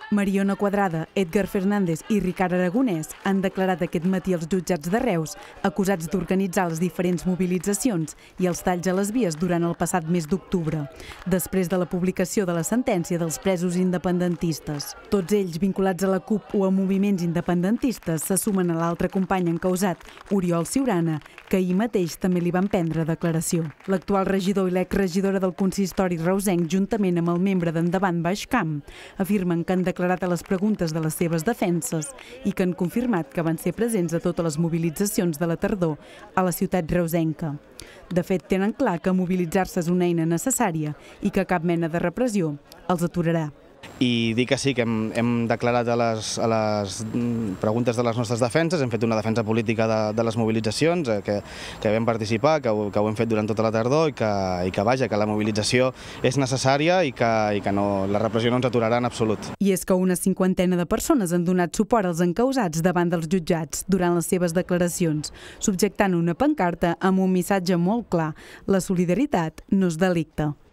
Mariona Quadrada, Edgar Fernández i Ricard Aragonès han declarat aquest matí als jutjats de Reus, acusats d'organitzar les diferents mobilitzacions i els talls a les vies durant el passat mes d'octubre, després de la publicació de la sentència dels presos independentistes. Tots ells, vinculats a la CUP o a moviments independentistes, se sumen a l'altre company encausat, Oriol Ciurana, que ahir mateix també li van prendre declaració. L'actual regidor i l'exregidora del consistori reusenc, juntament amb el membre d'Endavant Baix Camp, afirmen que han declarat a les preguntes de les seves defenses i que han confirmat que van ser presents a totes les mobilitzacions de la tardor a la ciutat reusenca. De fet, tenen clar que mobilitzar-se és una eina necessària i que cap mena de repressió els aturarà. I dir que sí, que hem declarat a les preguntes de les nostres defenses, hem fet una defensa política de les mobilitzacions, que vam participar, que ho hem fet durant tota la tardor i que vaja, que la mobilització és necessària i que la repressió no ens aturarà en absolut. I és que una cinquantena de persones han donat suport als encausats davant dels jutjats durant les seves declaracions, subjectant una pancarta amb un missatge molt clar: la solidaritat no és delicte.